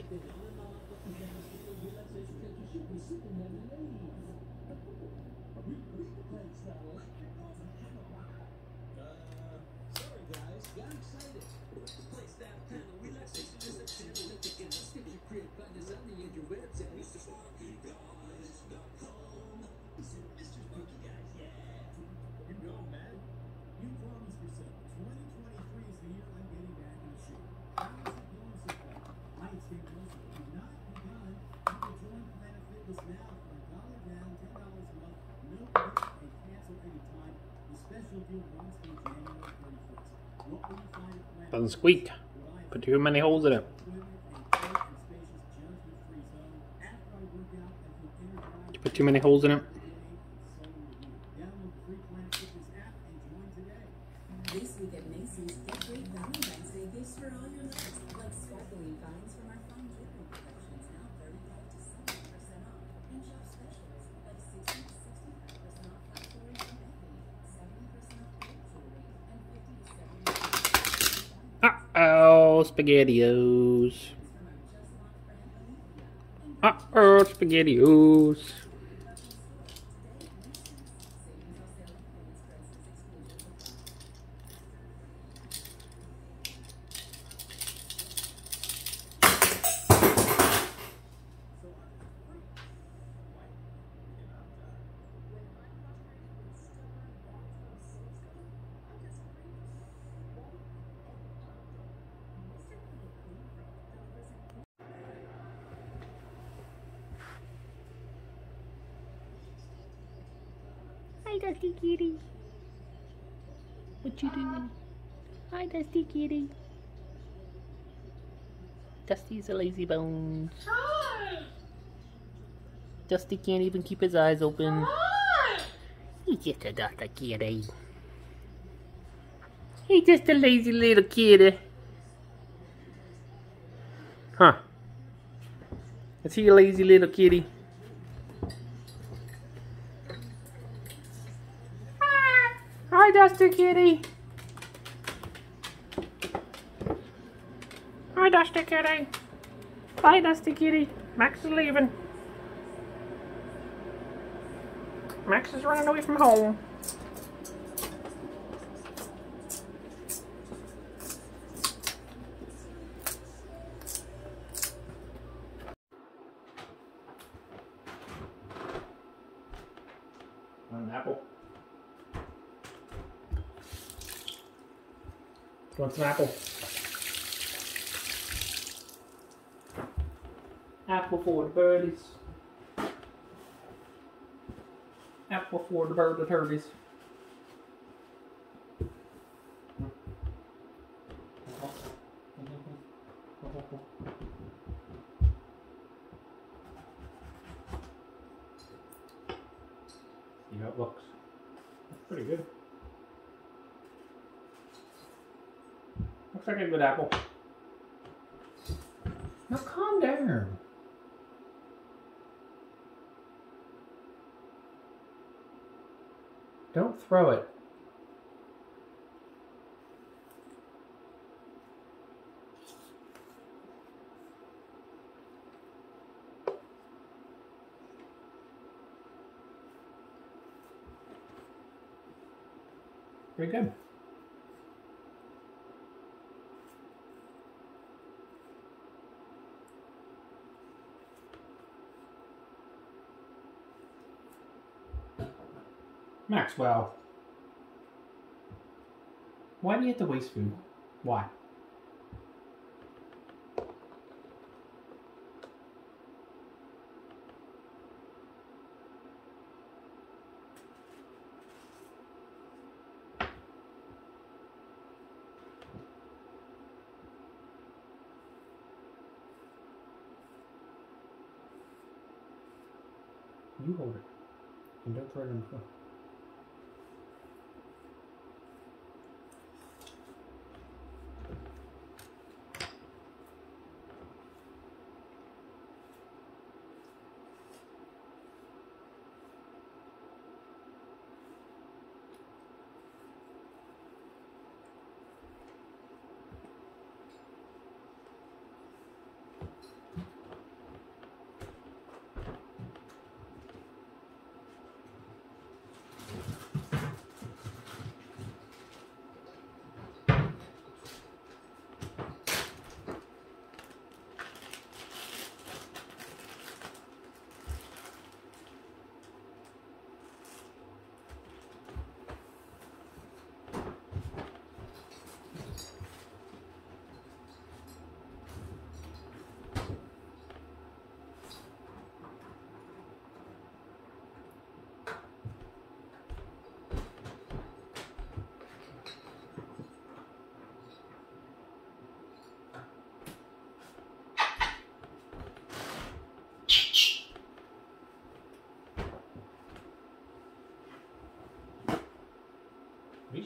Sorry guys, got excited. Place that panel relaxation is a channel that can skip your create by design in your website. MrSparkyGuys.com. Mr. Sparky Guys, yeah. You go, man. You promised yourself 2023 is the year I'm getting back in the shoe. How is it going so far? I am Steve Wilson. Do not be done. You can join Planet Fitness now for $1 down, $10 a month. No commitment and cancel anytime. The special deal runs through January 31st. What will you find at Planet Doesn't squeak. Put too many holes in it. Put too many holes in it. This week at Macy's, get great Valentine's Day gifts for all your loves, like sparkly vines from our fine jewelry collections, now 35 to 70% off, and shop specials like 60 to 65% off flat jewelry from Ebony, 70% off gold jewelry, and 50 to 70% off. Uh-oh, SpaghettiOs. Uh-oh, SpaghettiOs. Hi, Dusty Kitty. What you doing? Hi, Dusty Kitty. Dusty's a lazy bones. Hi. Dusty can't even keep his eyes open. Hi. He's just a Dusty Kitty. He's just a lazy little kitty. Huh. Is he a lazy little kitty? Hi, Dusty Kitty. Hi, Dusty Kitty. Bye, Dusty Kitty. Max is leaving. Max is running away from home. Want an apple? You want some apple? Apple for the birdies. Apple for the bird of turdies. See how it looks. That's pretty good. Looks like a good apple. Now calm down. Don't throw it. Pretty good. Maxwell, why do you have to waste food? Why? You hold it and don't throw it on the floor.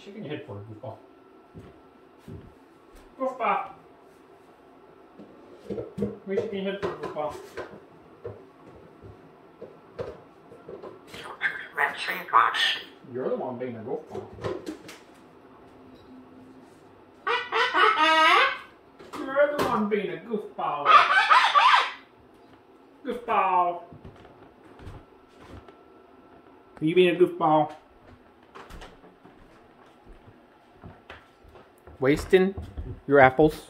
shaking your head for, goofball? Goofball! What are you shaking your head for, goofball? You're the one being a goofball. You're the one being a goofball. Goofball. Are you being a goofball? Wasting your apples?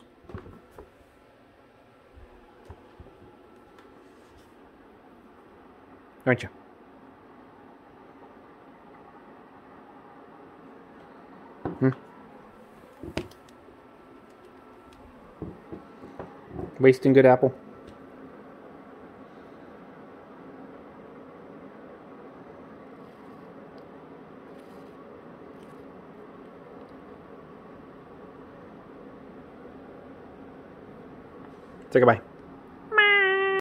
Aren't you? Wasting good apple. Say goodbye.